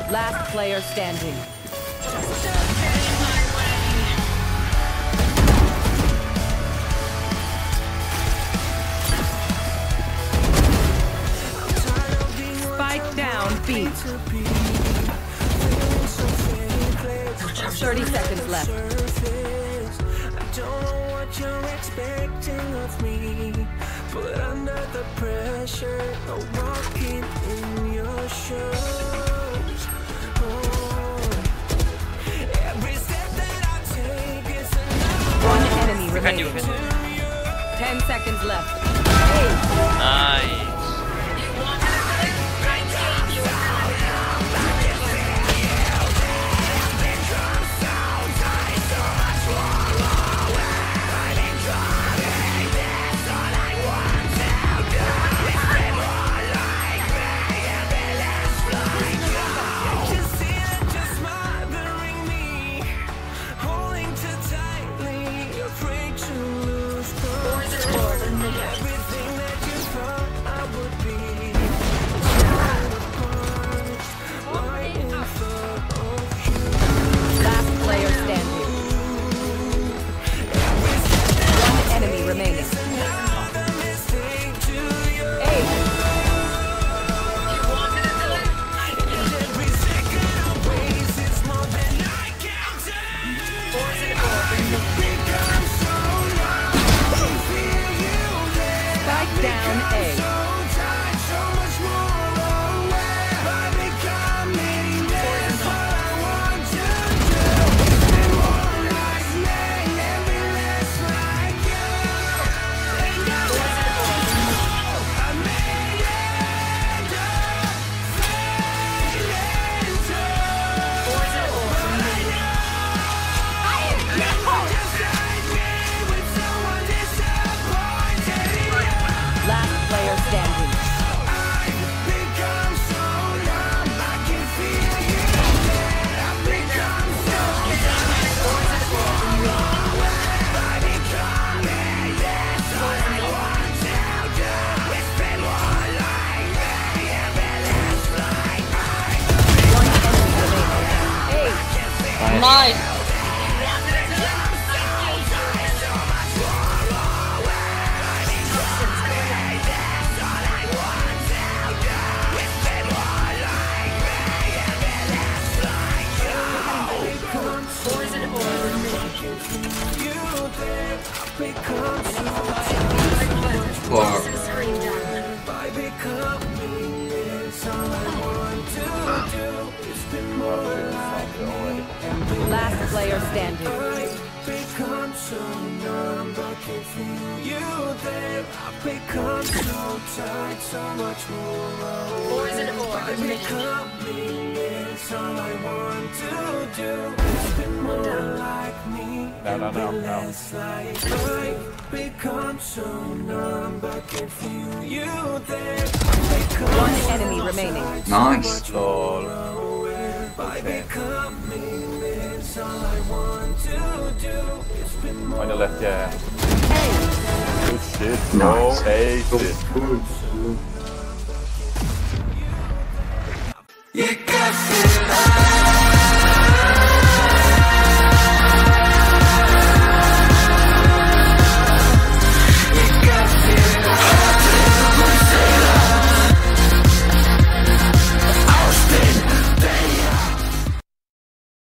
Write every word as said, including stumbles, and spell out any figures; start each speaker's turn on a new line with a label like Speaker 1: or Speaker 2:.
Speaker 1: Last player standing. Spike down, B. thirty seconds left.
Speaker 2: I don't know what you're expecting of me, but under the pressure of walking in your shoes. Oh, every step that I take is another.
Speaker 1: One enemy remaining. Ten seconds left. Eight.
Speaker 3: Nice.
Speaker 4: Nice.
Speaker 1: Last player standing.
Speaker 2: I've become so numb, I can feel you there. I've become so tired, so much more.
Speaker 4: Poison or
Speaker 2: I've become me, it's all I want to do. It's been more like me,
Speaker 5: No, no, no, no.
Speaker 2: less like I've become so numb, I can feel you there. I've become
Speaker 1: One
Speaker 2: so
Speaker 1: enemy remaining.
Speaker 2: tired, so
Speaker 6: Nice.
Speaker 2: much more. I become me, it's all I want to do. It's been more
Speaker 5: On your left, yeah.
Speaker 1: Hey.
Speaker 5: Good shit, bro.
Speaker 6: Nice.
Speaker 5: Ace it.
Speaker 2: You got shit.